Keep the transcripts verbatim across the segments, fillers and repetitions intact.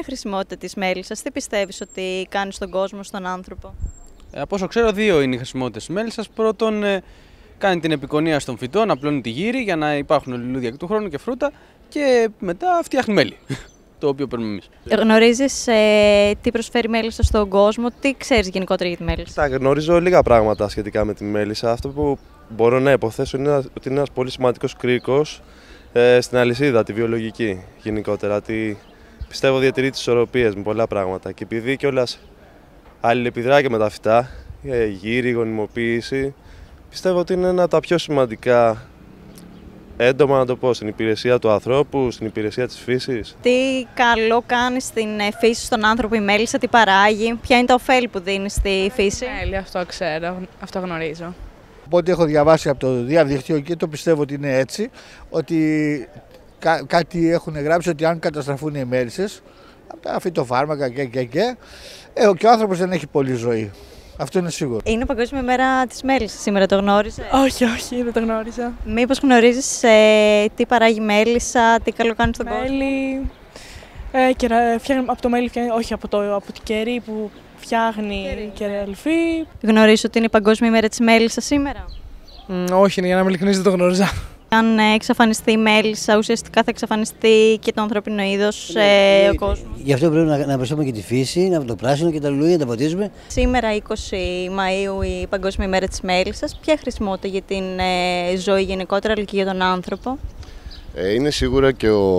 είναι η χρησιμότητα της μέλισσας, τι πιστεύεις ότι κάνει στον κόσμο, στον άνθρωπο? Ε, από όσο ξέρω, δύο είναι οι χρησιμότητες της μέλισσας. Πρώτον, ε, κάνει την επικονίαση των φυτών, απλώνει τη γύρι για να υπάρχουν λουλούδια του χρόνου και φρούτα, και μετά φτιάχνει μέλι, το οποίο παίρνουμε εμείς. Γνωρίζεις ε, τι προσφέρει η μέλισσα στον κόσμο, τι ξέρεις γενικότερα για τη μέλισσα? Τα γνωρίζω λίγα πράγματα σχετικά με τη μέλισσα. Αυτό που μπορώ να υποθέσω είναι ότι είναι ένας πολύ σημαντικός κρίκος ε, στην αλυσίδα, τη βιολογική γενικότερα. Ότι πιστεύω διατηρεί τις ισορροπίες με πολλά πράγματα. Και επειδή κιόλας αλληλεπιδρά και με τα φυτά, ε, γύρι, γονιμοποίηση, πιστεύω ότι είναι ένα από τα πιο σημαντικά έντομα, να το πω, στην υπηρεσία του ανθρώπου, στην υπηρεσία της φύσης. Τι καλό κάνει στην φύση, στον άνθρωπο η μέλισσα, τι παράγει, ποια είναι τα ωφέλη που δίνει στη φύση? Μέλι, αυτό ξέρω, αυτό γνωρίζω. Από ό,τι έχω διαβάσει από το διαδίκτυο και το πιστεύω ότι είναι έτσι, ότι κά- κάτι έχουν γράψει ότι αν καταστραφούν οι μέλισσες, από τα φυτοφάρμακα και και και, ε, και ο άνθρωπος δεν έχει πολλή ζωή. Αυτό είναι σίγουρο. Είναι Παγκόσμια Μέρα της Μέλισσας σήμερα, το γνώριζες? Όχι, όχι, δεν το γνώριζα. Μήπως γνωρίζεις ε, τι παράγει η μέλισσα, τι καλό κάνει στον κόσμο? Μέλι, ε, κερα, φτιάχνει, από το μέλι φτιάχνει, όχι από το, από το κερί που φτιάχνει κεραλφή. Γνωρίζεις ότι είναι η Παγκόσμια Μέρα της Μέλισσας σήμερα? Mm, όχι, για να είμαι ειλικρινής δεν το γνώριζα. Αν εξαφανιστεί η μέλισσα, ουσιαστικά θα εξαφανιστεί και το ανθρώπινο είδος, ε, ο κόσμος. Γι' αυτό πρέπει να, να προσέχουμε και τη φύση, να το πράσινο και τα λουλούδια, να τα ποτίζουμε. Σήμερα, είκοσι Μαΐου, η Παγκόσμια Μέρα της Μέλισσας. Ποια χρησιμότητα για την ε, ζωή γενικότερα, αλλά και για τον άνθρωπο? Ε, είναι σίγουρα και ο,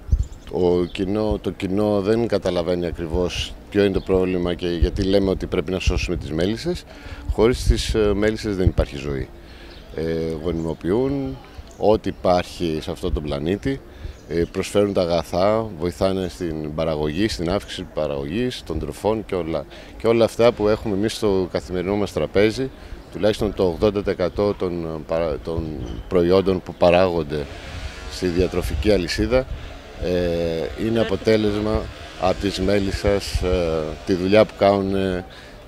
ο κοινό, το κοινό δεν καταλαβαίνει ακριβώς ποιο είναι το πρόβλημα και γιατί λέμε ότι πρέπει να σώσουμε τις μέλισσες. Χωρίς τις μέλισσες δεν υπάρχει ζωή. Ε, γονιμοποιούν ό,τι υπάρχει σε αυτόν τον πλανήτη, προσφέρουν τα αγαθά, βοηθάνε στην παραγωγή, στην αύξηση της παραγωγής, των τροφών και όλα. Και όλα αυτά που έχουμε εμείς στο καθημερινό μας τραπέζι, τουλάχιστον το ογδόντα τοις εκατό των, των προϊόντων που παράγονται στη διατροφική αλυσίδα, είναι αποτέλεσμα από τις μέλισσες, τη δουλειά που κάνουν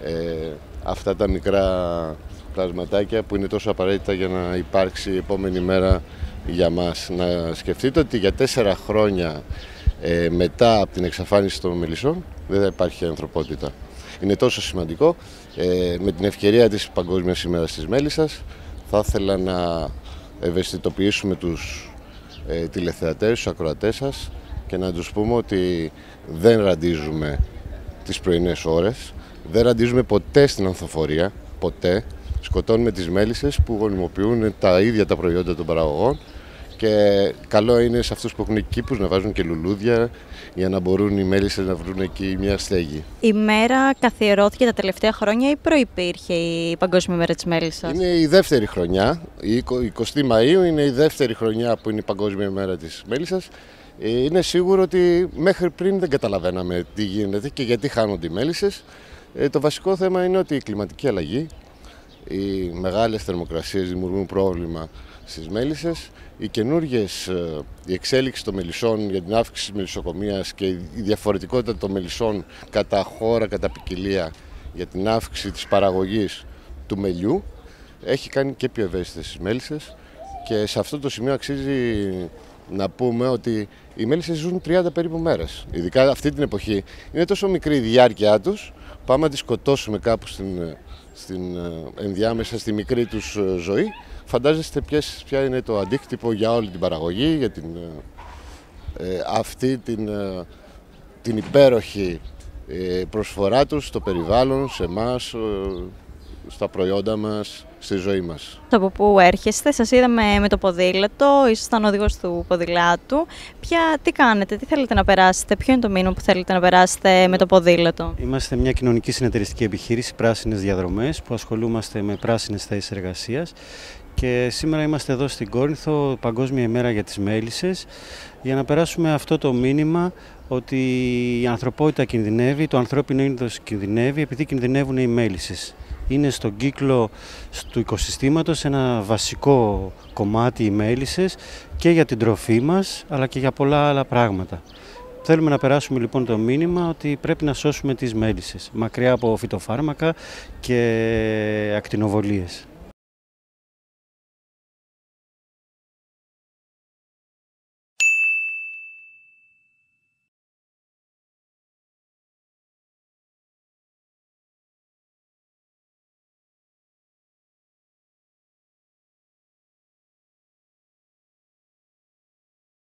αυτά τα μικρά πλασματάκια που είναι τόσο απαραίτητα για να υπάρξει η επόμενη μέρα για μας. Να σκεφτείτε ότι για τέσσερα χρόνια ε, μετά από την εξαφάνιση των μελισσών δεν θα υπάρχει ανθρωπότητα. Είναι τόσο σημαντικό. Ε, με την ευκαιρία της Παγκόσμιας ημέρας της Μέλισσας θα ήθελα να ευαισθητοποιήσουμε τους ε, τηλεθεατές, τους ακροατές σας και να τους πούμε ότι δεν ραντίζουμε τις πρωινές ώρες, δεν ραντίζουμε ποτέ στην ανθοφορία, ποτέ. Σκοτώνουμε τις μέλισσες που γονιμοποιούν τα ίδια τα προϊόντα των παραγωγών και καλό είναι σε αυτούς που έχουν κήπους να βάζουν και λουλούδια για να μπορούν οι μέλισσες να βρουν εκεί μια στέγη. Η μέρα καθιερώθηκε τα τελευταία χρόνια ή προϋπήρχε η Παγκόσμια Μέρα της Μέλισσας? Είναι η δεύτερη χρονιά, η εικοστή Μαΐου είναι η δεύτερη χρονιά που είναι η Παγκόσμια Μέρα της Μέλισσας. Είναι σίγουρο ότι μέχρι πριν δεν καταλαβαίναμε τι γίνεται και γιατί χάνονται οι μέλισσες. Το βασικό θέμα είναι ότι η κλιματική αλλαγή, οι μεγάλες θερμοκρασίες δημιουργούν πρόβλημα στις μέλισσες, οι καινούργιες, η εξέλιξη των μελισσών για την αύξηση της μελισσοκομείας και η διαφορετικότητα των μελισσών κατά χώρα, κατά ποικιλία για την αύξηση της παραγωγής του μελιού έχει κάνει και πιο ευαίσθητες τις μέλισσες και σε αυτό το σημείο αξίζει να πούμε ότι οι μέλισσες ζουν τριάντα περίπου μέρες. Ειδικά αυτή την εποχή είναι τόσο μικρή η διάρκεια τους, πάμε να τις σκοτώσουμε κάπου στην στην ενδιάμεσα στη μικρή τους ζωή. Φαντάζεστε ποιες, ποια είναι το αντίκτυπο για όλη την παραγωγή, για την, ε, αυτή την, ε, την υπέροχη ε, προσφορά τους στο περιβάλλον, σε εμάς, ε, στα προϊόντα μας, στη ζωή μας. Από πού έρχεστε, σας είδαμε με το ποδήλατο, ήσασταν οδηγός του ποδηλάτου. Ποια, τι κάνετε, τι θέλετε να περάσετε, ποιο είναι το μήνυμα που θέλετε να περάσετε με το ποδήλατο? Είμαστε μια κοινωνική συνεταιριστική επιχείρηση, Πράσινες Διαδρομές, που ασχολούμαστε με πράσινες θέσεις εργασίας. Και σήμερα είμαστε εδώ στην Κόρινθο, Παγκόσμια ημέρα για τις μέλισσες, για να περάσουμε αυτό το μήνυμα ότι η ανθρωπότητα κινδυνεύει, το ανθρώπινο είδος κινδυνεύει, επειδή κινδυνεύουν οι μέλισσες. Είναι στον κύκλο του οικοσυστήματος ένα βασικό κομμάτι οι μέλισσες και για την τροφή μας, αλλά και για πολλά άλλα πράγματα. Θέλουμε να περάσουμε λοιπόν το μήνυμα ότι πρέπει να σώσουμε τις μέλισσες, μακριά από φυτοφάρμακα και ακτινοβολίες.